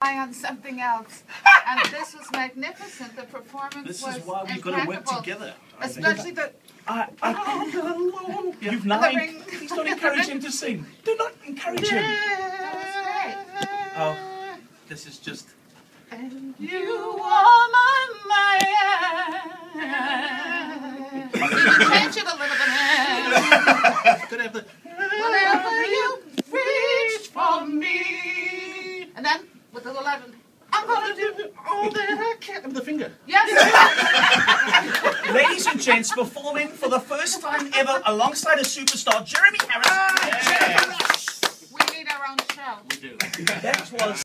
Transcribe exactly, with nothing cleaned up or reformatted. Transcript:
on something else, and this was magnificent. The performance This was is why we've got to work together. I think. Especially the I, I, you've the lied. ring. Please don't encourage him to sing. Do not encourage him. That Oh, this is just. was great. You are my man. You can change it a little bit. Could have the. Whenever you reach for me, and then with the eleven, I'm gonna do all that I can. With the finger. Yes. Ladies and gents, performing for the first time ever alongside a superstar, Jeremy Harris. We need our own show. We do. That was.